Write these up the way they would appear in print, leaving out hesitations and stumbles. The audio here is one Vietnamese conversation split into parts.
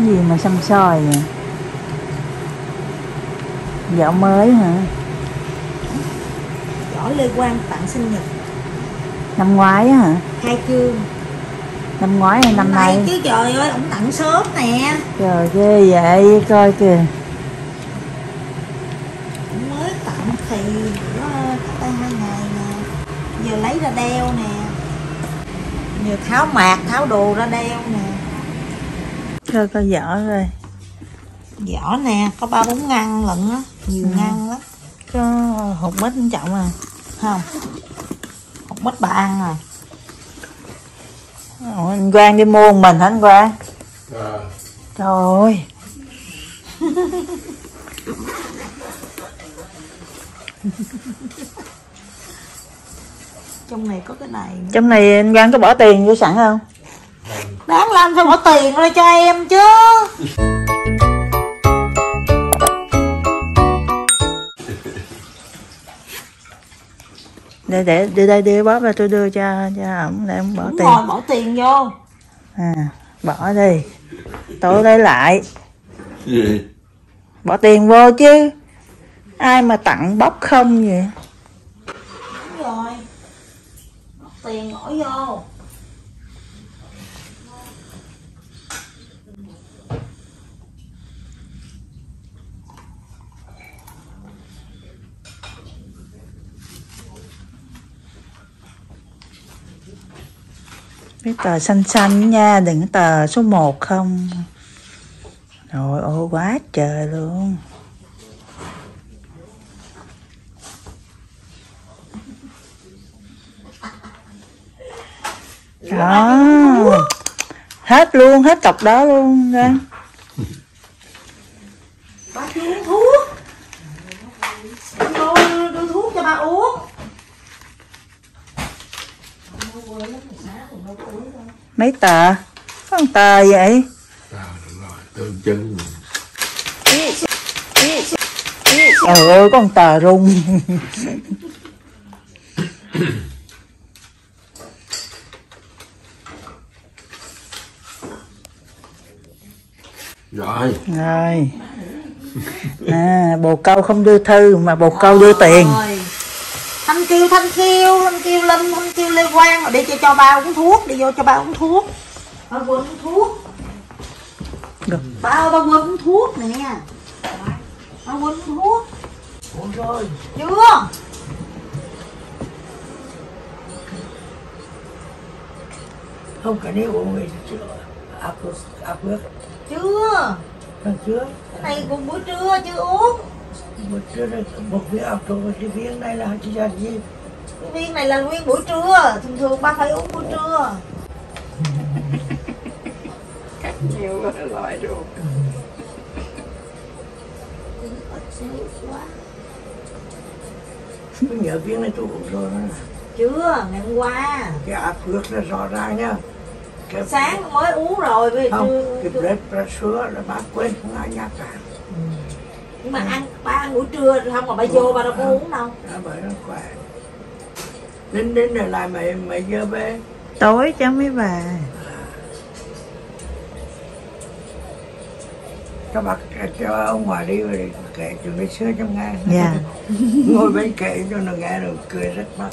gì mà xăm soi vậy? Dạo mới hả? Võ Lê Quang tặng sinh nhật. Năm ngoái hả? Khai trương. Năm ngoái hay năm nay? Chứ trời ơi, ổng tặng sớm nè. Trời ghê vậy, coi kìa. Ổng mới tặng thì cách đây 2 ngày nè. Giờ lấy ra đeo nè. Giờ tháo mạc, tháo đồ ra đeo nè. Coi vỏ rồi. Vỏ nè, có 3-4 ngăn lận á, nhiều ngăn lắm. Có 1 mét trọng à? Không, 1 mét bà ăn rồi. Ủa, anh Quang đi mua một mình hả anh Quang? Trời ơi. Trong này có cái này nữa. Trong này anh Quang có bỏ tiền vô sẵn không? Đáng làm phải bỏ tiền ra cho em chứ. Để đưa đây, đưa bóp ra tôi đưa cho ổng để ông bỏ Đúng tiền. rồi, bỏ tiền vô. À, bỏ đi. Tôi lấy lại. Gì? Bỏ tiền vô chứ. Ai mà tặng bóp không vậy? Đúng rồi. Bỏ tiền bỏ vô. Cái tờ xanh xanh nha, đừng cái tờ số 1 không. Trời ơi quá trời luôn. Đó. Hết luôn, hết cọc đó luôn ra. Ba chưa uống thuốc. Đưa thuốc cho ba uống. Mấy tờ? Có 1 tờ vậy? Tương chân. Trời ơi có 1 tờ rung. Rồi. Rồi. À, bồ câu không đưa thư mà bồ câu đưa tiền. Thanh kêu Linh, Thanh kêu Lê Quang rồi đi cho ba uống thuốc, đi vô cho ba uống thuốc. Ba quên uống thuốc. Được. Ba quên uống thuốc nè. Ba quên uống thuốc. Uống rồi. Chưa. Không cái này uống gì chưa? Áp nước. Chưa. Chưa. Cái này cùng buổi trưa chưa uống. Buổi trưa này một viên áp rồi cái viên này là chỉ là gì? Cái viên này là nguyên buổi trưa, thường ba phải uống buổi trưa. Cắt nhiều quá loại rồi. Tôi nhớ viên này tôi uống rồi đó. Chưa, ngày hôm qua. Cái áp nước là rõ ràng nhá. Cái Sáng mới uống rồi bây không, trưa. cái bread sữa là bác quên không ai nhắc cả. Nhưng mà ba ăn buổi trưa không mà ba vô ba đâu có uống đâu. Đó bởi nó khỏe. Đến này lại mấy giờ về? Tối cháu mới về. Các bác cho ông ngoài đi rồi kể chuyện ngày xưa trong nghe. Dạ. Ngồi bên kể cho nó nghe rồi cười rất mắt.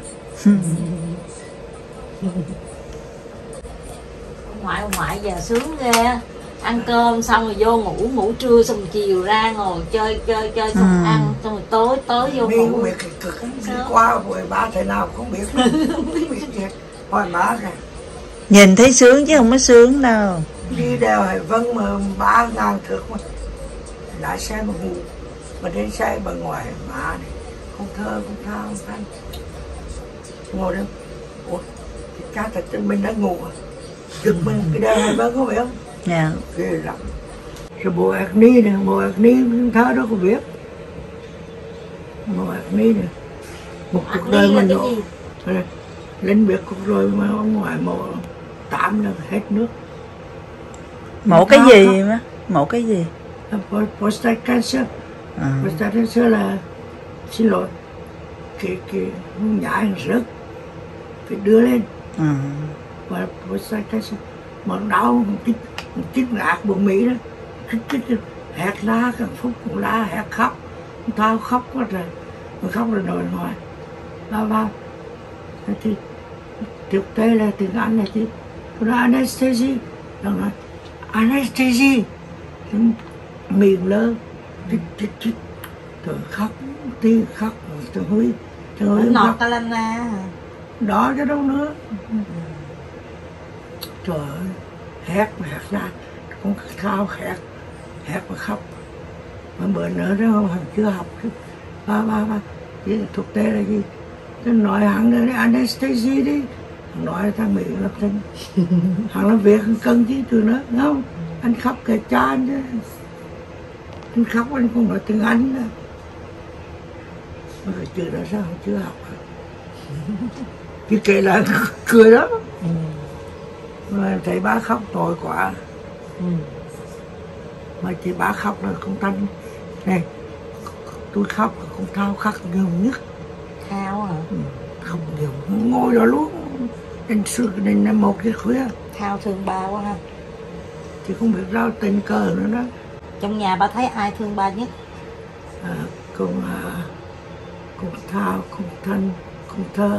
Ngoại giờ sướng ghê. Ăn cơm xong rồi vô ngủ trưa xong rồi chiều ra ngồi chơi xong ăn xong rồi tối vô Mình ngủ. không biết cái cực đi qua rồi ba thế nào không biết không biết gì. Hỏi má này. Nhìn thấy sướng chứ không có sướng đâu. Đi đèo Hải Vân mà 3.000 thước mà lái xe mà ngủ mà đến xe bà ngoài má này không thơ không thao không thanh ngồi đó. Ủa cha thật mình đã ngủ à? Giật mình cái đèo Hải Vân không biết không? Dạ. Ghê lắm. Rồi bộ acne này, bộ acne không thơ đâu có biết. Bộ acne này một cuộc đời mình độ lên biết cuộc đời mà ở ngoài mộ 8 là hết nước. Mổ cái gì má? Mổ cái gì? Prostate cancer. Prostate cancer là xin lỗi cái nhảy rớt phải đưa lên. Và prostate cancer mà đau chích ngạc bụng Mỹ đó, chích hét lá càng phút cũng lá hét khóc, tao khóc quá trời, mình khóc rồi nổi ngoài, ba thì thực tế là tiếng Anh này thì tôi nói anesthesia, nó nói anesthesia, miệng lơ, chích rồi khóc, tiếng khóc, tôi Huy Ngọt Calana đó chứ đâu nữa. Trời ơi, hét ra, con Thao hét và khóc. Mà bữa nữa đó không, chưa học chứ. Ba, chứ thực tế là gì? Tôi nói hắn là anesthesia đi. Hắn nói thằng Mỹ lập thân. Hắn làm việc cần chứ từ nữa, không? Anh khóc kể cha anh chứ. Anh khóc anh không nói tiếng Anh nữa. Mà cái chữ đó sao không chưa học? Chứ kể là cười lắm. Mà thấy bác khóc tội quá. Mà chị bác khóc là không tanh. Này, tôi khóc là con Thao khóc nhiều nhất. Thao hả? Khóc nhiều, ngồi đó luôn. Đến 1 giờ khuya. Thao thương ba quá ha. Chị không biết rao tình cờ nữa đó. Trong nhà ba thấy ai thương ba nhất? Con Thao, con Thanh, con Thơ,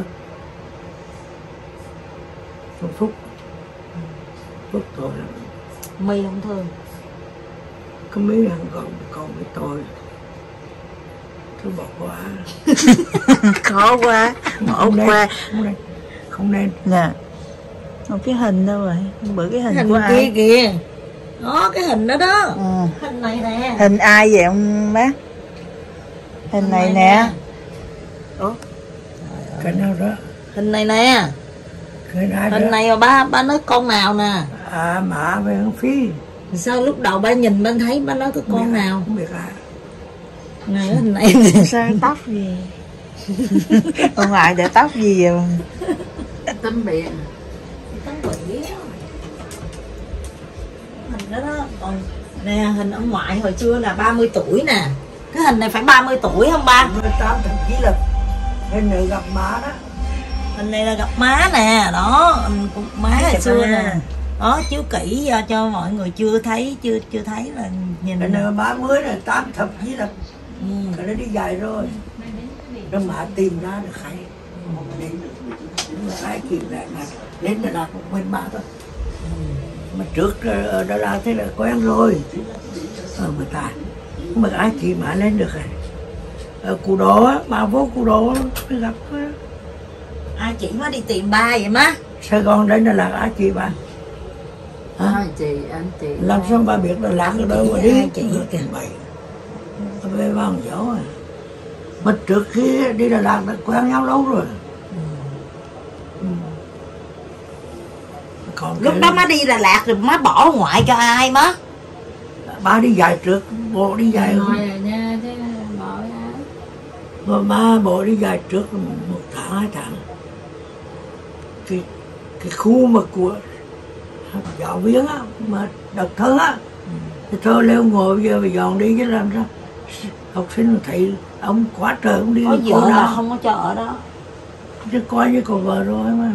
con Phúc. Phúc tội lắm. My không thương. Có mấy thằng còn với tôi. Tôi bỏ qua. Khó quá, bỏ qua. Không nên. Nè, không cái hình đâu rồi, bữa cái hình của kia ai? kìa. Đó, cái hình đó đó. Hình này nè. Hình ai vậy ông bác? Hình này nè. Ủa? Cái nào đó? Hình này nè. Hình này mà ba nói con nào nè? Mạ với thằng Phi. Sao lúc đầu ba nhìn ba thấy ba nói cái con nào? Không biết ai. Này hình này Sao tóc gì? Ông ngoại để tóc gì vậy? Tấm biển. Tấm biển. Hình đó đó. Còn nè hình ông ngoại hồi xưa là 30 tuổi nè. Cái hình này phải 30 tuổi không ba? 18 thậm chí là hình này gặp má đó. Hình này là gặp má nè, đó, má hồi xưa nè. Đó, chiếu kỹ cho mọi người chưa thấy là nhìn. Cái này má mới là 8 thậm chí là cái nó đi dài rồi. Nó mà tìm ra được hay. Nhưng mà ai kìm lại mà lên Đà Lạt một mình má thôi. Mà trước ở Đà Lạt thế là quen rồi. Mà ta không biết ai kìm mà lên được rồi. Ở Cù Đô á, mà vô Cù Đô mới gặp. Ai chỉ má đi tìm ba vậy má? Sài Gòn đến Đà Lạt ai chị bà? Anh chị Làm sao bà biết Đà Lạt ở đâu mà đi? Ai chị kìa. Bậy. Về bằng dấu à. Mà trước khi đi Đà Lạt đã quen nhau lâu rồi. Còn Lúc đó má đi Đà Lạt rồi má bỏ ngoại cho ai má? ba đi dài trước, bộ đi dài ngồi ở nhà chứ bỏ ra. mà ba bộ đi dài trước 1 tháng 2 tháng. Cái khu mà của giáo viên á, mà độc thân á, thì thôi leo ngồi giờ phải dọn đi chứ làm sao học sinh thấy ông quá trời ông đi. Có vợ là không có cho ở đó. Chứ coi như có vợ rồi mà.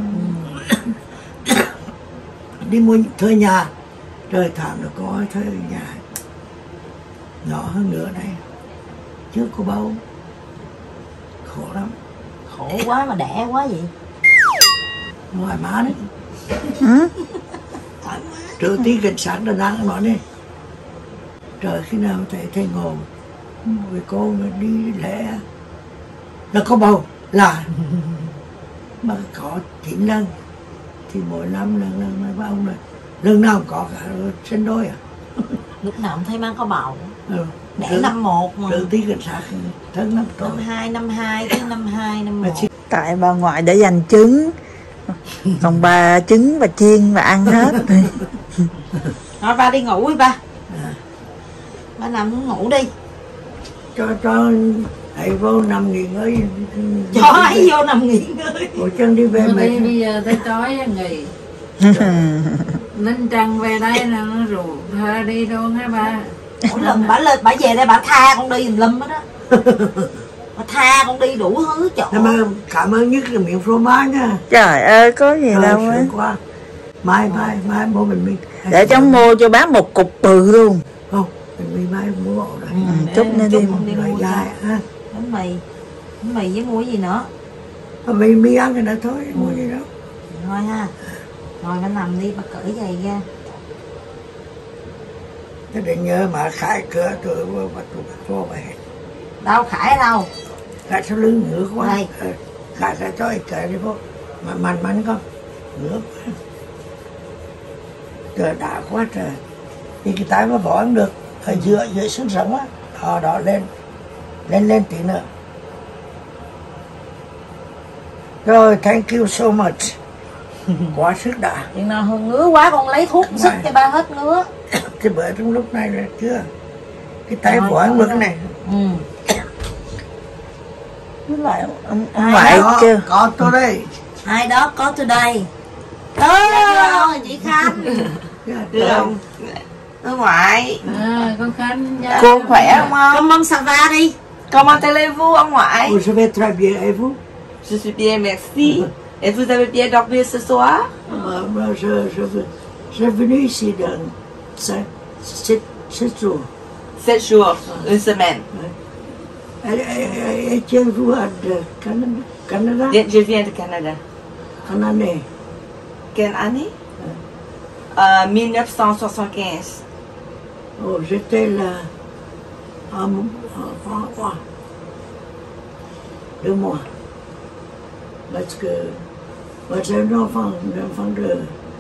Đi mua thuê nhà, trời tháng nó coi thuê nhà nhỏ hơn nữa này, chưa có bầu, khổ lắm. Khổ quá mà đẻ quá vậy. Ngoài má đấy. Trước tí cảnh sát Đà Nẵng nói này, trời khi nào thầy ngồi với cô mà đi lễ nó có bầu là mà có 9 lần thì mỗi năm lần với ông này lần nào cũng có cả sinh đôi à. Lúc nào cũng thấy má có bầu. Đẻ Trước- năm 1 mà. Trước tí cảnh sát thân năm tuổi. Năm 2 chứ năm 1. Tại bà ngoại đã dành trứng, còn bà trứng bà chiên bà ăn hết. Thôi ba đi ngủ đi ba. Ba nằm xuống ngủ đi. Cho thầy vô nằm nghỉ ngơi. Cho ấy vô nằm nghỉ ngơi. Bộ chân đi về Mà mệt. đi bây giờ tới tối nghỉ. Linh Trần về đây là nó rủ thơ đi luôn hả ba? Mỗi lần bà lên bà về đây bà tha con đi lâm hết á. Bà tha con đi đủ thứ chỗ. Nhưng mà cảm ơn nhất là miệng phô mai nha. Trời ơi có gì đâu á. Sướng quá. mai mua mình Để cháu mua cho bác một cục bự luôn. không, mình mai mua rồi. Chút nữa đi. đi Rồi mua dài ha. bánh mì với mua gì nữa Mình ăn cái đó thôi, mua gì đâu. thôi ha. Rồi bà nằm đi, bà cởi giày ra. Thế để nhớ mà khai cửa tôi bắt vô vậy. Đâu Khải đâu? Khai sau lưng ngứa quá. Đây. Khai cho ấy cởi đi vô. Mà mạnh con. Ngứa quá. Trời đã quá trời. Thì cái tay mà bỏ ăn được. Ở giữa xương sống á. Đó lên tí nữa. Rồi, thank you so much. Quá sức đã. Chuyện nào ngứa quá con lấy thuốc sức cho ba hết ngứa. Cái bữa trong lúc này là chưa. Cái tay bỏ ăn được cái này. Với lại ông ngoại kêu. Có tôi đây. Ai đó có tôi đây. Chị Khanh. Được không? Tôi ngoại. Con Khanh nha. Cô khỏe không ông? Comment ça va đi. Comment allez-vous ông ngoại? Je vais très bien, et vous? Je suis bien, merci. Et vous avez bien dormi ce soir? Je venu ici dans 7 jours. 7 jours, une semaine. Et vous de Canada? Je viens de Canada. En année? Quelle année? 1975. Oh, j'étais là en 2 mois. Parce que moi j'ai un enfant de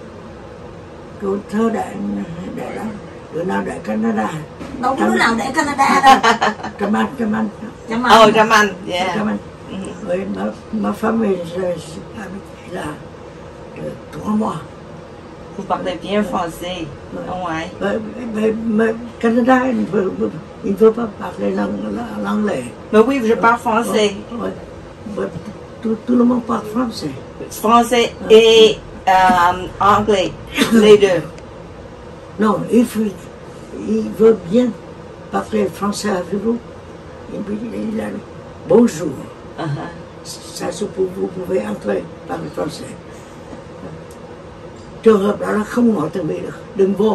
thơ đại đó, đứa nào đại Canada. Đâu có đứa nào để Canada đâu. Trâm Anh. Chăm Oh, Trâm Anh, yeah. Trâm Anh. Oui, ma famille là 3 mois. Vous parlez bien français, ông ngoại. Mais Canada, il ne veut pas parler l'anglais. Mais oui, je parle français. Tout le monde parle français. Français et anglais, les deux. Non, il veut bien parler français avec vous. Il a dit bonjour. Ça, vous pouvez entrer par le français. Trường hợp đó là không nói tiếng Mỹ được, đừng vô.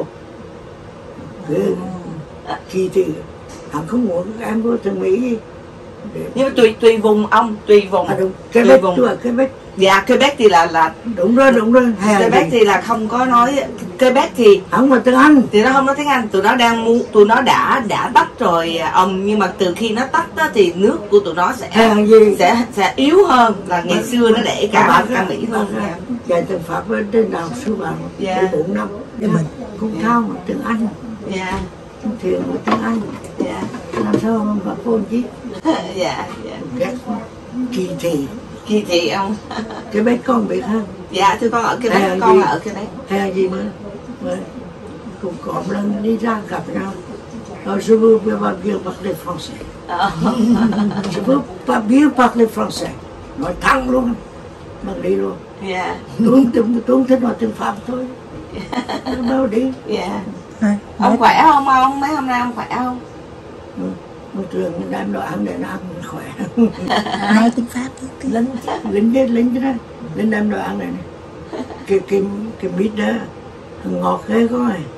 Khi thì hắn không muốn em vô tiếng Mỹ. Nhưng mà tùy vùng ông, tùy vùng. Đúng, Quebec. Dạ, Quebec thì là Đúng rồi. Quebec thì là không có nói. Quebec thì Không nói tiếng Anh. thì nó không nói tiếng Anh. Tụi nó đã tách rồi ông, nhưng mà từ khi nó tách đó, thì nước của tụi nó sẽ yếu hơn là ngày xưa nó để cả Mỹ hơn. Dạy tiếng Pháp với trên đào sư bạn 4 năm. Nhưng mình cũng thao một tiếng Anh. Dạ. Thiền một tiếng Anh. Dạ. Làm sao mà bà phôn chứ. Dạ. Kỳ thị ông. Cái bé con biết không? Dạ, thưa con ở cái đấy, con ở cái đấy. Hay gì mà cũng có một lần đi ra gặp nhau. Je veux bien parler français. Je veux pas bien parler français. Nói thẳng luôn, bằng đi luôn. Dạ. Tôi thích nói tiếng Pháp thôi. Đâu đi. Dạ. Ông khỏe không ông? Mấy hôm nay ông khỏe không? Một trường đang đồ ăn để nó ăn khỏe. Nói tiếng Pháp. Lính đó. Lính đem đồ ăn này. Cái mít đó ngọt ghê có này.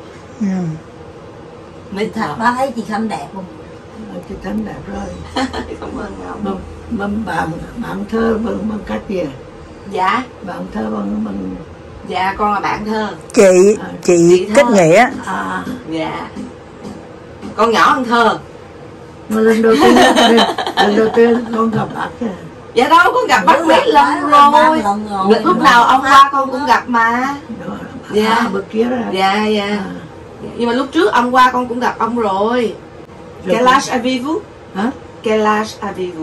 Mít thật. Ba thấy chị Khanh đẹp không? Chị Khanh đẹp rồi. Cảm ơn ông. Bạn thơ bằng cách gì? Dạ. Bạn thơ bằng Dạ, con là bạn thơ. Chị kết nghĩa. Dạ. Con nhỏ hơn thơ. Mà lần đầu tiên con gặp bác kìa. Dạ đâu, con gặp bác mấy lần rồi. Lúc nào ông qua con cũng gặp mà. Dạ. Bữa kia rồi. Dạ. Nhưng mà lúc trước ông qua con cũng gặp ông rồi. Quel âge avez-vous? Hả? Quel âge avez-vous?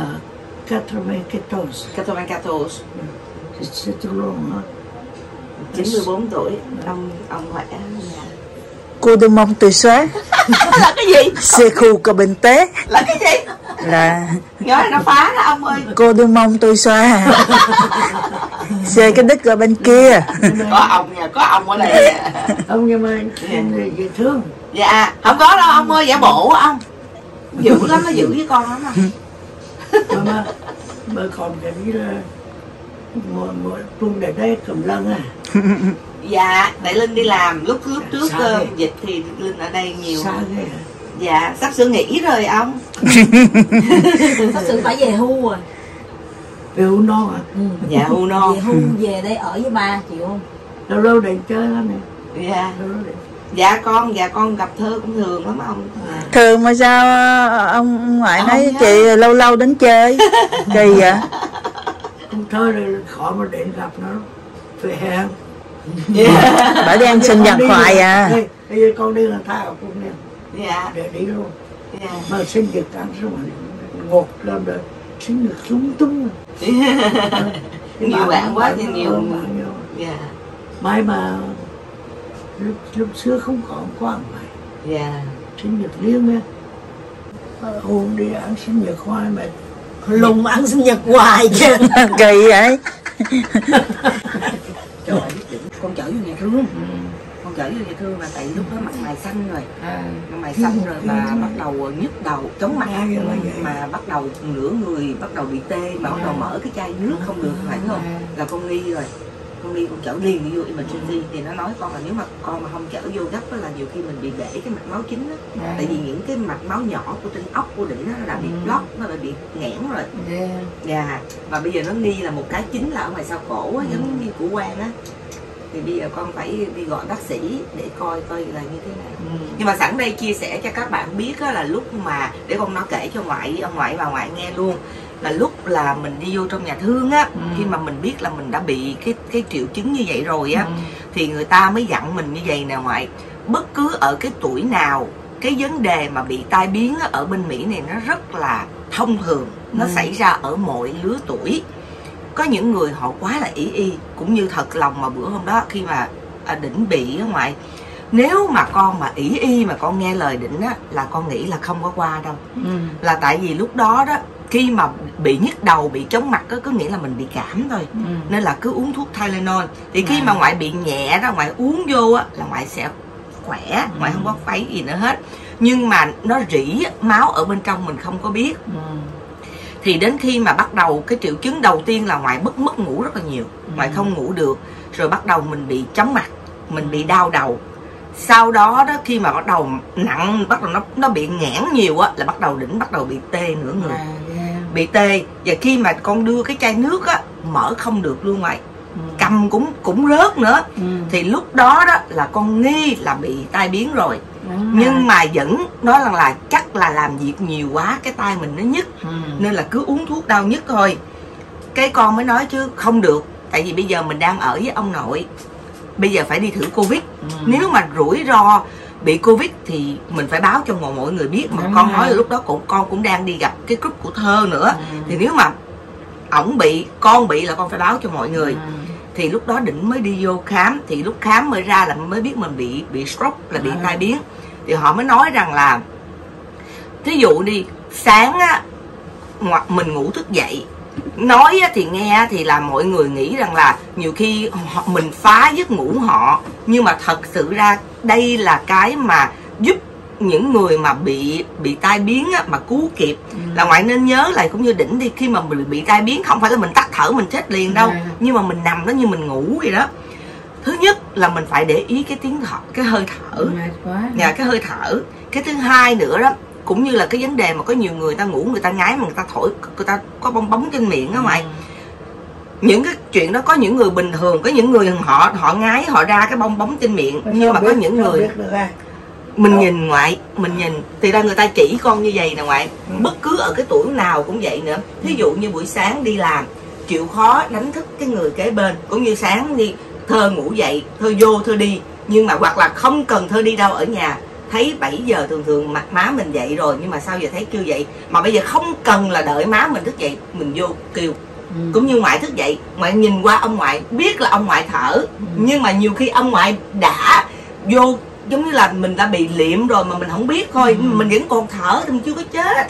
94. 94. C'est trop long hả? 94 tuổi. Ông khỏe. Cô đừng mong tôi xóa. Là cái gì? Xe khu của bệnh tế. Là cái gì? Là Nhớ nó phá đó ông ơi. cô đừng mong tôi xóa. Xe cái đứt ở bên kia. Có ông ở đây. Ông nhưng mà dễ thương. Dạ, không có đâu ông ơi, giả bộ ông. Dữ lắm, nó dữ với con lắm à. Mà còn cái gì là một tuần để đây cầm lăng à. Dạ, tại Linh đi làm lúc trước dịch thì Linh ở đây nhiều. Sao ghê hả? Dạ, sắp sửa nghỉ rồi ông. Thật sự phải về hưu rồi. Về hưu non hả? Dạ, hưu non. Về hưu về đây ở với ba chịu không? Lâu lâu để chơi lắm nè. Dạ. Lâu lâu để. Dạ con gặp Thơ cũng thường lắm ông. Thường mà sao ông ngoại nói Không chị lâu lâu đến chơi kỳ vậy? Không Thơ rồi khỏi mà đến gặp nó. Phải hẹn. Bà đi ăn sinh nhật hoài à. Bây giờ con đi là tha ở cùng nè. Dạ. Để đi luôn. Dạ. Mà sinh nhật ăn xong rồi ngột làm đời. Sinh nhật lung tung. Nhiều bạn quá thì nhiều. Dạ. Mai mà lúc xưa không có ăn mày. Dạ. Sinh nhật riêng nha. Hôm đi ăn sinh nhật hoài mà Lùng ăn sinh nhật hoài chứ. Kỳ vậy. Trời ơi, con chở vô nhà thương. Con chở vô nhà thương mà tại lúc đó mặt mày xanh rồi. Mặt mày xanh rồi và bắt đầu nhức đầu, chóng mặt. Mà bắt đầu nửa người bắt đầu bị tê, mà bắt đầu mở cái chai nước không được, phải không? Là con nghi rồi. Con đi con chở liền đi vô emergency thì nó nói con là nếu mà con mà không chở vô gấp đó là nhiều khi mình bị bể cái mạch máu chính đó. Tại vì những cái mạch máu nhỏ của trên ốc của đỉnh nó đã bị block, nó đã bị nghẽn rồi. Dạ. Và bây giờ nó nghi là một cái chính là ở ngoài sau cổ á, giống như của Quang á. Thì bây giờ con phải đi gọi bác sĩ để coi là như thế nào. Nhưng mà sẵn đây chia sẻ cho các bạn biết á, là lúc mà để con nó kể cho ông ngoại và ngoại nghe luôn, là lúc là mình đi vô trong nhà thương á, khi mà mình biết là mình đã bị cái triệu chứng như vậy rồi á, thì người ta mới dặn mình như vậy nè ngoại, bất cứ ở cái tuổi nào cái vấn đề mà bị tai biến á, ở bên Mỹ này nó rất là thông thường, nó xảy ra ở mọi lứa tuổi. Có những người họ quá là ỷ y, cũng như thật lòng mà bữa hôm đó khi mà Đỉnh bị á ngoại, nếu mà con mà ỷ y mà con nghe lời Đỉnh á là con nghĩ là không có qua đâu. Là tại vì lúc đó đó khi mà bị nhức đầu, bị chóng mặt có nghĩa là mình bị cảm thôi. Nên là cứ uống thuốc Tylenol. Thì khi mà ngoại bị nhẹ đó, ngoại uống vô á là ngoại sẽ khỏe, ngoại không có phải gì nữa hết. Nhưng mà nó rỉ máu ở bên trong mình không có biết. Thì đến khi mà bắt đầu cái triệu chứng đầu tiên là ngoại mất ngủ rất là nhiều, ngoại không ngủ được, rồi bắt đầu mình bị chóng mặt, mình bị đau đầu. Sau đó đó khi mà bắt đầu nặng, bắt đầu nó bị nghẽn nhiều á, là bắt đầu Đỉnh bắt đầu bị tê nửa người, bị tê. Và khi mà con đưa cái chai nước á, mở không được luôn ngoại, cầm cũng rớt nữa. Thì lúc đó đó là con nghi là bị tai biến rồi. Nhưng mà vẫn nói rằng là chắc là làm việc nhiều quá cái tay mình nó nhức, nên là cứ uống thuốc đau nhức thôi. Cái con mới nói chứ không được, tại vì bây giờ mình đang ở với ông nội, bây giờ phải đi thử Covid. Nếu mà rủi ro bị Covid thì mình phải báo cho mọi người biết. Mà con nói là lúc đó con cũng đang đi gặp cái group của Thơ nữa. Thì nếu mà ổng bị, con bị là con phải báo cho mọi người. Thì lúc đó Đỉnh mới đi vô khám. Thì lúc khám mới ra là mới biết mình bị stroke, là bị tai biến. Thì họ mới nói rằng là thí dụ đi, sáng á mình ngủ thức dậy, nói thì nghe thì là mọi người nghĩ rằng là nhiều khi mình phá giấc ngủ họ, nhưng mà thật sự ra đây là cái mà giúp những người mà bị tai biến á, mà cứu kịp. Là ngoại nên nhớ lại cũng như Đỉnh đi, khi mà mình bị tai biến không phải là mình tắt thở mình chết liền đâu, nhưng mà mình nằm đó như mình ngủ vậy đó. Thứ nhất là mình phải để ý cái tiếng thở, cái hơi thở, cái hơi thở. Cái thứ hai nữa đó, cũng như là cái vấn đề mà có nhiều người ta ngủ, người ta ngáy mà người ta thổi, người ta có bong bóng trên miệng á mày. Những cái chuyện đó có những người bình thường, có những người họ ngáy họ ra cái bong bóng trên miệng, nhưng mà có những người mình nhìn ngoại, mình nhìn thì ra người ta chỉ con như vậy nè ngoại. Bất cứ ở cái tuổi nào cũng vậy nữa. Thí dụ như buổi sáng đi làm chịu khó đánh thức cái người kế bên, cũng như sáng đi Thơ ngủ dậy, Thơ vô Thơ đi, nhưng mà hoặc là không cần Thơ đi đâu, ở nhà thấy 7 giờ thường mặt má mình dậy rồi, nhưng mà sao giờ thấy kêu dậy, mà bây giờ không cần là đợi má mình thức dậy, mình vô kêu. Cũng như ngoại thức dậy, ngoại nhìn qua ông ngoại biết là ông ngoại thở, nhưng mà nhiều khi ông ngoại đã vô giống như là mình đã bị liệm rồi mà mình không biết thôi, mình vẫn còn thở thì mình chưa có chết.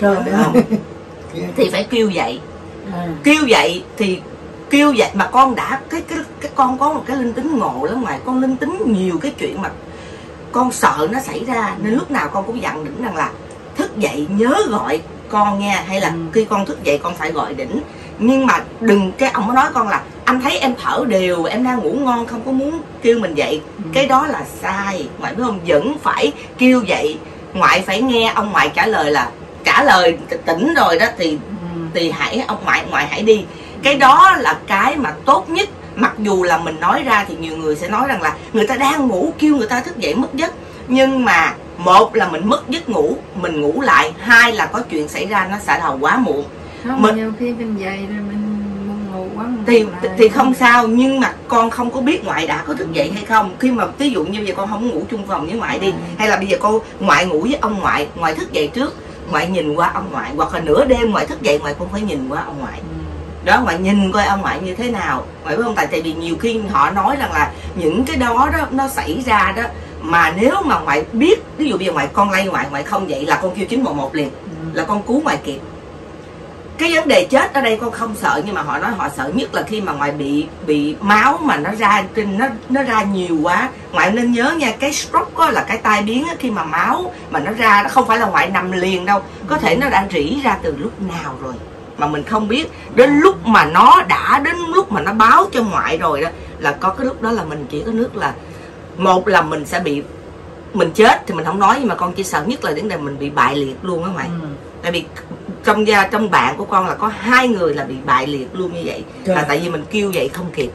Thì phải kêu dậy. Kêu dậy thì kêu dậy mà con đã cái con có một cái linh tính ngộ lắm ngoài, con linh tính nhiều cái chuyện mà con sợ nó xảy ra, nên lúc nào con cũng dặn Đỉnh rằng là thức dậy nhớ gọi con nha, hay là khi con thức dậy con phải gọi Đỉnh. Nhưng mà đừng, cái ông nói con là anh thấy em thở đều, em đang ngủ ngon, không có muốn kêu mình dậy. Cái đó là sai, ngoại biết không? Vẫn phải kêu dậy. Ngoại phải nghe ông ngoại trả lời là trả lời tỉnh rồi đó thì hãy ông ngoại hãy đi. Cái đó là cái mà tốt nhất. Mặc dù là mình nói ra thì nhiều người sẽ nói rằng là người ta đang ngủ kêu người ta thức dậy mất giấc. Nhưng mà một là mình mất giấc ngủ, mình ngủ lại. Hai là có chuyện xảy ra nó sẽ là quá muộn. Không, nhiều khi mình dậy rồi mình ngủ quá thì không sao, nhưng mà con không có biết ngoại đã có thức dậy hay không. Khi mà ví dụ như bây giờ con không ngủ chung phòng với ngoại đi, hay là bây giờ con ngoại ngủ với ông ngoại thức dậy trước, ngoại nhìn qua ông ngoại, hoặc là nửa đêm ngoại thức dậy, ngoại cũng phải nhìn qua ông ngoại. Đó, ngoại nhìn coi ông ngoại như thế nào, ngoại biết không? Tại vì nhiều khi họ nói rằng là những cái đó nó xảy ra đó, mà nếu mà ngoại biết, ví dụ bây giờ con lay ngoại không dậy là con kêu 911 liền, là con cứu ngoại kịp. Cái vấn đề chết ở đây con không sợ, nhưng mà họ nói họ sợ nhất là khi mà ngoại bị máu mà nó ra trên nó ra nhiều quá. Ngoại nên nhớ nha, cái stroke đó là cái tai biến đó, khi mà máu mà nó ra, nó không phải là ngoại nằm liền đâu, có thể nó đã rỉ ra từ lúc nào rồi mà mình không biết. Đến lúc mà nó đã đến lúc mà nó báo cho ngoại rồi đó, là có cái lúc đó là mình chỉ có nước là một là mình sẽ bị, mình chết thì mình không nói, nhưng mà con chỉ sợ nhất là vấn đề mình bị bại liệt luôn á ngoại. Tại vì trong bạn của con là có 2 người là bị bại liệt luôn như vậy. Là tại vì mình kêu vậy không kịp.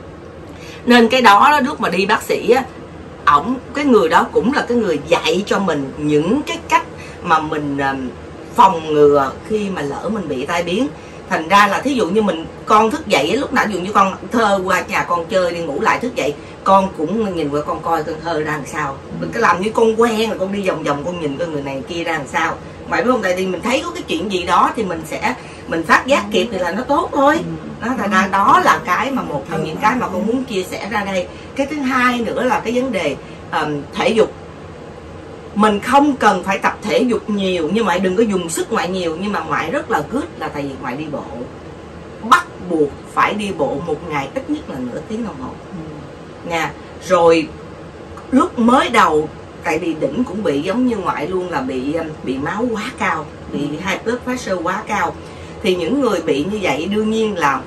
Nên cái đó lúc mà đi bác sĩ á, cái người đó cũng là cái người dạy cho mình những cái cách mà mình phòng ngừa khi mà lỡ mình bị tai biến. Thành ra là thí dụ như con thức dậy lúc nào, ví dụ như con Thơ qua nhà con chơi đi, ngủ lại thức dậy, con cũng nhìn qua con coi con Thơ ra làm sao. Mình cứ làm như con quen, rồi con đi vòng vòng con nhìn coi người này kia ra làm sao. Ngoại biết không? Tại vì mình thấy có cái chuyện gì đó thì mình phát giác kịp thì là nó tốt thôi. Thành ra đó là cái mà một trong những cái mà con muốn chia sẻ ra đây. Cái thứ hai nữa là cái vấn đề thể dục. Mình không cần phải tập thể dục nhiều, nhưng mà đừng có dùng sức ngoại nhiều. Nhưng mà ngoại rất là good là tại vì ngoại đi bộ. Bắt buộc phải đi bộ một ngày ít nhất là nửa tiếng đồng hồ nha. Rồi lúc mới đầu, tại vì đỉnh cũng bị giống như ngoại luôn, là bị máu quá cao, bị high blood pressure quá cao. Thì những người bị như vậy đương nhiên là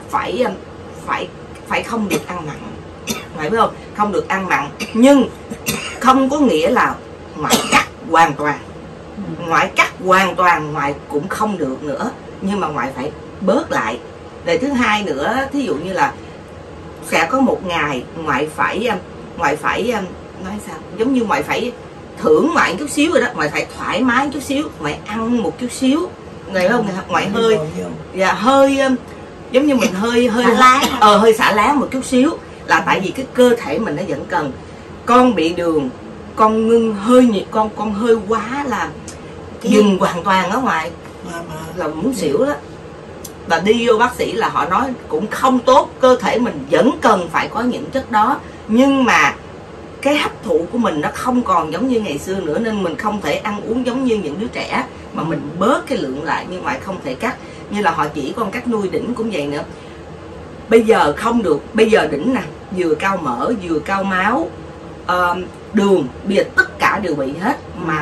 phải không được ăn mặn, ngoại biết không? Không được ăn mặn, nhưng không có nghĩa là ngoại cắt hoàn toàn. Ngoại cắt hoàn toàn ngoại cũng không được nữa, nhưng mà ngoại phải bớt lại. Rồi thứ hai nữa, thí dụ như là sẽ có một ngày ngoại phải nói sao, giống như ngoại phải thưởng ngoại chút xíu rồi đó, ngoại phải thoải mái chút xíu, ngoại ăn một chút xíu, nghe không? Ngoại hơi hơi giống như mình hơi hơi xả láng một chút xíu, là tại vì cái cơ thể mình nó vẫn cần. Con bị đường, con ngưng hơi nhiệt, con hơi quá là dừng hoàn toàn ở ngoài là muốn xỉu đó. Và đi vô bác sĩ là họ nói cũng không tốt, cơ thể mình vẫn cần phải có những chất đó, nhưng mà cái hấp thụ của mình nó không còn giống như ngày xưa nữa, nên mình không thể ăn uống giống như những đứa trẻ, mà mình bớt cái lượng lại, nhưng mà không thể cắt. Như là họ chỉ con cách nuôi đỉnh cũng vậy nữa. Bây giờ không được, bây giờ đỉnh nè, vừa cao mỡ, vừa cao máu, đường, bây giờ tất cả đều bị hết.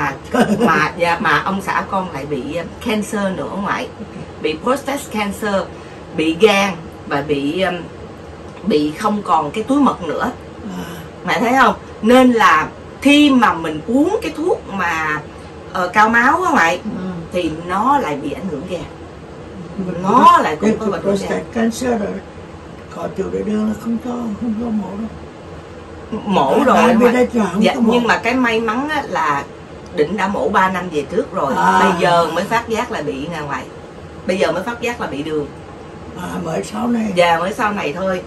Mà ông xã con lại bị cancer nữa ngoại, bị prostate cancer, bị gan và bị không còn cái túi mật nữa. Mẹ thấy không? Nên là khi mà mình uống cái thuốc mà cao máu á ngoại, thì nó lại bị ảnh hưởng gan. Nó lại cũng có bệnh gan. Cancer rồi, có tiểu đường là không cho mổ đâu. Mổ rồi nhưng mà cái may mắn á, là đỉnh đã mổ 3 năm về trước rồi, bây giờ mới phát giác là bị ra ngoài, bây giờ mới phát giác là bị đường, mới sau này. Dạ, mới sau này thôi.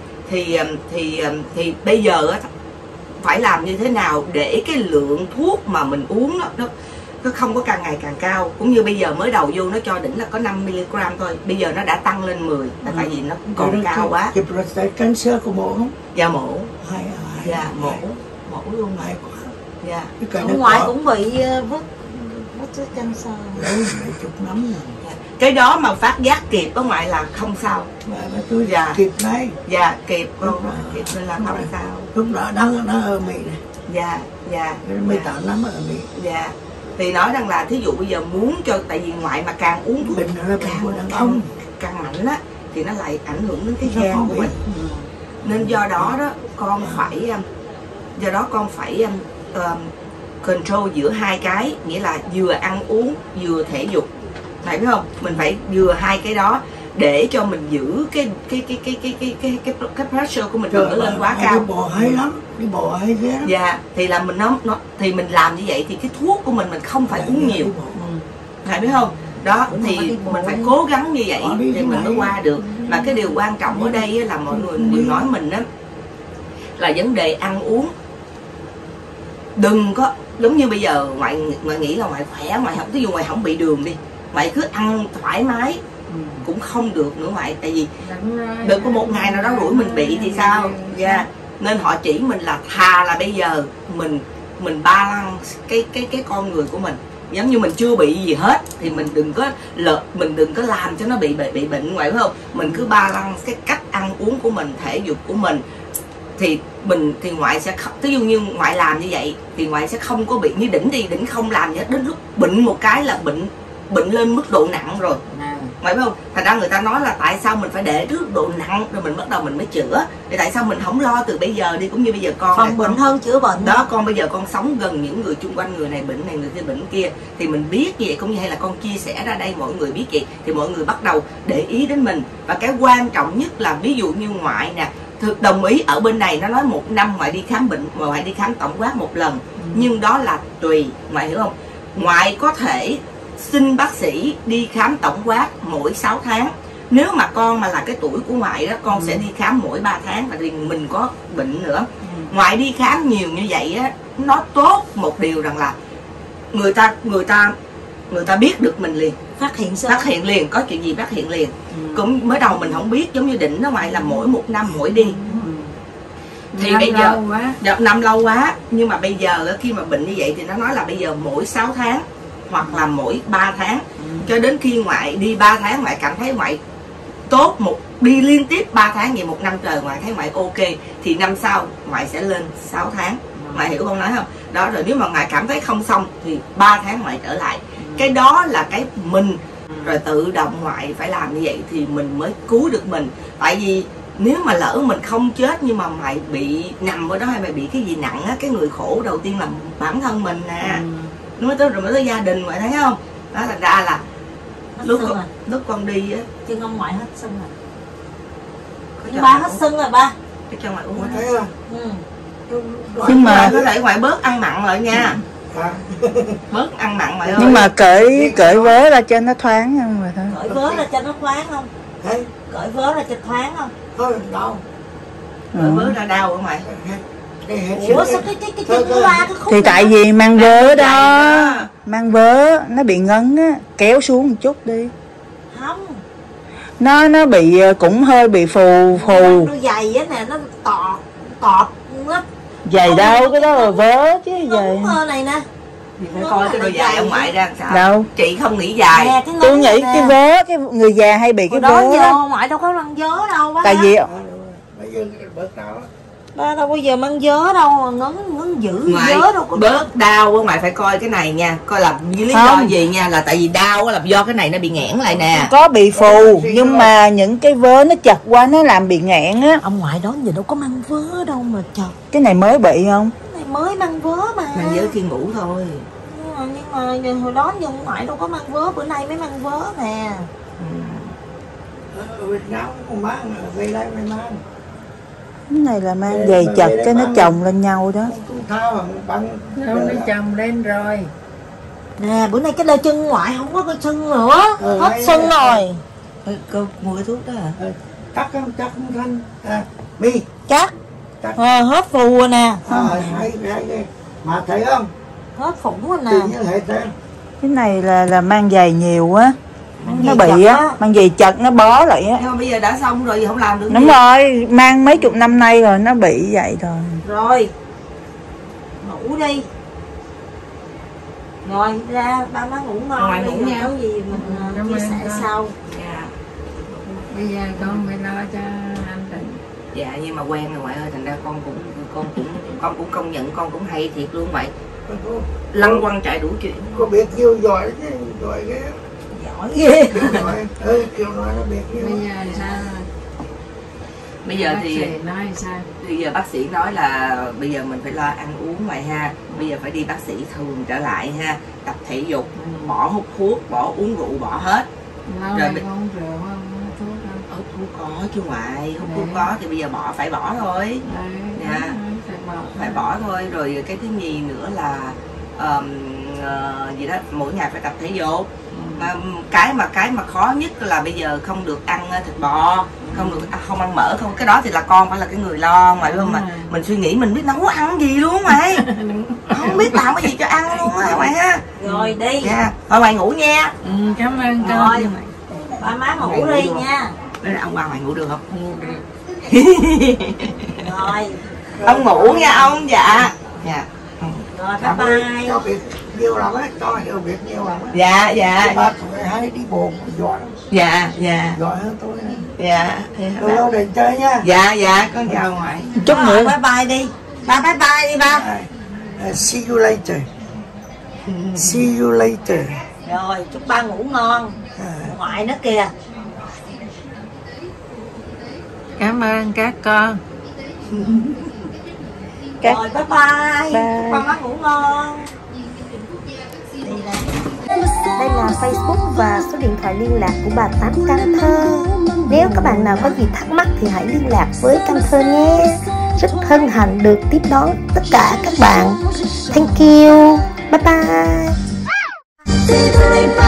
Thì bây giờ á, phải làm như thế nào để cái lượng thuốc mà mình uống nó không có càng ngày càng cao. Cũng như bây giờ mới đầu vô nó cho đỉnh là có 5mg thôi, bây giờ nó đã tăng lên 10, tại vì nó còn cao quá. Cái prostate cancer của mổ không? Dạ mổ. Dạ mổ luôn. Hay quá. Dạ. Ông ngoại cũng bị prostate cancer. Mấy chục năm rồi. Cái đó mà phát giác kịp ở ngoại là không sao. Tôi kịp đấy. Dạ kịp luôn, kịp nên là không sao. Lúc đó nó ở Mỹ này. Dạ 18 năm ở Mỹ. Dạ. Thì nói rằng là thí dụ bây giờ muốn cho, tại vì ngoại mà càng uống thuốc càng mạnh á, thì nó lại ảnh hưởng đến cái gan của mình. Nên do đó con phải control giữa hai cái, nghĩa là vừa ăn uống vừa thể dục, phải biết không? Mình phải vừa hai cái đó để cho mình giữ cái pressure của mình đừng có lên quá cao. Đi bộ hay lắm, đi bộ hay ghê lắm. Dạ, thì là mình thì mình làm như vậy thì cái thuốc của mình không phải uống nhiều, phải biết không? Đó thì mình phải cố gắng như vậy thì mình mới qua được. Mà cái điều quan trọng ở đây là mọi người đều nói mình á là vấn đề ăn uống. Đừng có giống như bây giờ ngoại nghĩ là ngoại khỏe, ngoại không, ví dụ ngoại không bị đường đi, ngoại cứ ăn thoải mái cũng không được nữa ngoại, tại vì đừng có một ngày nào đó rủi mình bị thì sao. Dạ. Nên họ chỉ mình là thà là bây giờ mình balance cái con người của mình, giống như mình chưa bị gì hết thì mình đừng có làm cho nó bị bệnh ngoại, phải không? Mình cứ balance cái cách ăn uống của mình, thể dục của mình thì ngoại sẽ, ví dụ như ngoại làm như vậy thì ngoại sẽ không có bị như đỉnh không làm gì hết, đến lúc bệnh một cái là bệnh lên mức độ nặng rồi. Ngoại biết không? Thành ra người ta nói là tại sao mình phải để trước độ nặng rồi mình bắt đầu mình mới chữa. Thì tại sao mình không lo từ bây giờ đi, cũng như bây giờ con bệnh hơn chữa bệnh đó. Con bây giờ con sống gần những người chung quanh, người này bệnh này, người kia bệnh kia, thì mình biết như vậy, cũng như hay là con chia sẻ ra đây mọi người biết vậy thì mọi người bắt đầu để ý đến mình. Và cái quan trọng nhất là ví dụ như ngoại nè, đồng ý ở bên này nó nói 1 năm ngoại đi khám bệnh, ngoại đi khám tổng quát 1 lần, nhưng đó là tùy, ngoại hiểu không? Ngoại có thể xin bác sĩ đi khám tổng quát mỗi 6 tháng. Nếu mà con mà là cái tuổi của ngoại đó, con sẽ đi khám mỗi 3 tháng, tại vì mình có bệnh nữa. Ngoại đi khám nhiều như vậy á, nó tốt một điều rằng là người ta biết được mình liền, phát hiện liền, có chuyện gì phát hiện liền. Cũng mới đầu mình không biết, giống như đỉnh nó ngoại là mỗi 1 năm mỗi đi. Thì năm bây giờ năm lâu quá, nhưng mà bây giờ khi mà bệnh như vậy thì nó nói là bây giờ mỗi 6 tháng hoặc là mỗi 3 tháng, cho đến khi ngoại đi 3 tháng ngoại cảm thấy ngoại tốt, đi liên tiếp 3 tháng vậy 1 năm trời ngoại thấy ngoại ok, thì năm sau ngoại sẽ lên 6 tháng. Ngoại hiểu con nói không? Đó, rồi nếu mà ngoại cảm thấy không xong thì 3 tháng ngoại trở lại. Cái đó là cái mình rồi tự động ngoại phải làm như vậy thì mình mới cứu được mình. Tại vì nếu mà lỡ mình không chết nhưng mà mày bị nằm ở đó hay mày bị cái gì nặng á, cái người khổ đầu tiên là bản thân mình nè. Mới tới gia đình ngoại thấy không? Đó là ra là lúc con đi á, chứ ông ngoại hết sưng rồi. Ba hết sưng rồi ba. Cái cho ngoại uống thấy không? Nhưng mà có thể ngoại bớt ăn mặn lại nha. Bớt ăn mặn ngoại ơi. Nhưng mà cởi vớ ra cho nó thoáng không rồi thôi. Cởi vớ ra cho nó thoáng không? Cởi vớ ra cho thoáng không? Thôi đau. Cởi vớ ra đau không mày? Ủa sao cái chân của ba cái khúc thì tại vì mang vớ đó, mang vớ nó bị ngấn á, kéo xuống một chút đi. Không, Nó bị cũng hơi bị phù. nó dày á nè, nó tọt nó Dày đâu, cái đó là vớ chứ dày. này nè. Thì phải coi cái đôi dài ông ngoại ra làm sao. Đâu, Chị không nghĩ dài. Nè, tôi nghĩ cái vớ, cái người già hay bị cái vớ đó. Ngoại đâu có mang vớ đâu. Tại vì Bây giờ bớt đau. Ba đâu bao giờ mang vớ đâu mà ngấn dữ Ngoại vớ đâu có. bớt đau á, ngoại phải coi cái này nha, coi là vì lý do gì nha, là tại vì đau là do cái này nó bị nghẽn lại nè. có bị phù, nhưng mà những cái vớ nó chật quá nó làm bị nghẹn á. Ông ngoại đó giờ đâu có mang vớ đâu mà trời. Cái này mới bị không? Cái này mới mang vớ mà. Mang vớ khi ngủ thôi. Nhưng mà hồi đó ông ngoại đâu có mang vớ, bữa nay mới mang vớ nè. Ở Việt Nam cũng mang, về đây mới mang. Cái này là mang giày chật cái nó chồng lên nhau đó. Đâu nó chồng lên rồi. Nè bữa nay cái đôi chân ngoại không có cái sưng nữa, hết sưng rồi. Cô mua cái thuốc đó hả? Chắc không thanh mi Chắc hết phù rồi nè. hay mà thấy không? Hết phủng rồi nè. Tự nhiên hệ thế. Cái này là mang giày nhiều á, nó bị á, mang giày chật nó bó lại á. Nhưng mà bây giờ đã xong rồi thì không làm được. Đúng rồi, mang mấy chục năm nay rồi nó bị vậy rồi. Rồi ngủ đi. Rồi ra ba má ngủ ngon đi, ngủ nha. có gì mình chia sẻ sau. Dạ. Bây giờ con phải lo cho anh Tịnh. Dạ nhưng mà quen rồi ngoại ơi, thành ra con cũng công nhận con cũng hay thiệt luôn vậy. Lăng quăng chạy đủ chuyện. Có biết nhiều giỏi chứ, giỏi ghê. hỏi ghê. Kêu nói nó biết bây giờ sao? Bây giờ thì bác sĩ nói sao? bây giờ bác sĩ nói là bây giờ mình phải lo ăn uống ngoài ha, bây giờ phải đi bác sĩ thường trở lại ha, tập thể dục, bỏ hút thuốc, bỏ uống rượu, bỏ hết. Lâu Rồi nay không rượu không thuốc không? Hút thuốc có chứ ngoại, hút thuốc có thì bây giờ bỏ, phải bỏ thôi. Dạ. Phải bỏ thôi. Rồi cái thứ nhì nữa là gì đó, mỗi ngày phải tập thể dục. Cái mà khó nhất là bây giờ không được ăn thịt bò, không ăn mỡ, không, cái đó thì là con phải là cái người lo mà, đúng không? Mà mình suy nghĩ mình biết nấu ăn gì luôn mày, không biết làm cái gì cho ăn luôn á mày ha. Rồi đi nha, thôi mày ngủ nha. Cảm ơn con. Rồi ba má ngủ đi nha. Đây là ông bà mày ngủ được không? Ngủ được. Rồi Ông ngủ nha ông. Dạ dạ. rồi bye bye. Cho biết nhiều lắm á, cho hiểu biết nhiều lắm á. Dạ dạ. Ba tụi hay đi bộ giỏi lắm. Dạ dạ. Giỏi hơn tôi. Dạ. Lâu lâu đến chơi nha. Dạ dạ, con chào ngoại. Chút Rồi, nữa bye bye đi. Ba bye bye đi ba. See you later. See you later. Rồi chúc ba ngủ ngon. Ngoại nó kìa. Cảm ơn các con. Rồi bye bye. Bye. Ba má ngủ ngon. Đây là Facebook và số điện thoại liên lạc của bà Tám Cam Thơ. Nếu các bạn nào có gì thắc mắc thì hãy liên lạc với Cam Thơ nhé. Rất hân hạnh được tiếp đón tất cả các bạn. Thank you. Bye bye.